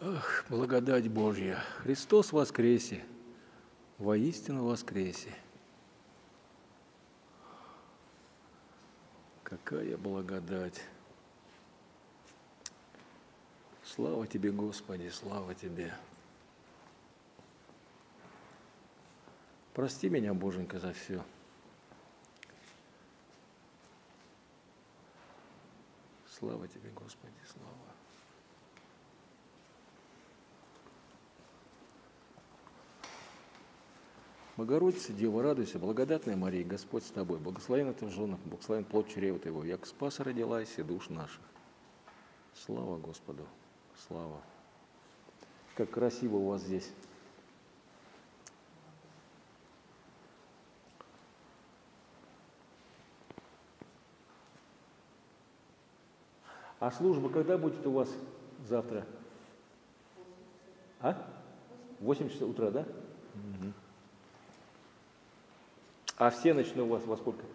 Ах, благодать Божья! Христос воскресе! Воистину воскресе! Какая благодать! Слава Тебе, Господи, слава Тебе! Прости меня, Боженька, за все. Слава Тебе, Господи, слава! Богородица, Дева, радуйся, благодатная Мария, Господь с тобой, благословенна ты в женах, благословен плод чрева твоего, яко спаса родилась и душ наших. Слава Господу, слава! Как красиво у вас здесь. А служба когда будет у вас завтра? А? 8 часов утра, да? Угу. А всеночная у вас во сколько?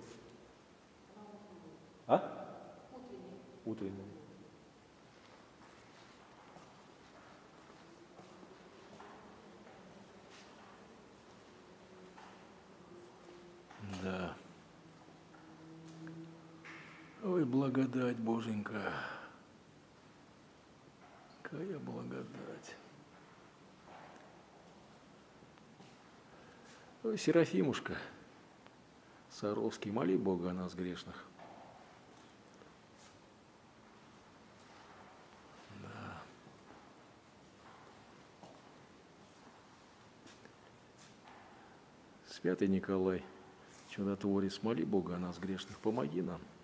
А? Утренняя. Да. Ой, благодать, Боженька. Какая благодать. Ой, Серафимушка Саровский, моли Бога о нас грешных. Да. Святый Николай Чудотворец, моли Бога о нас грешных, помоги нам.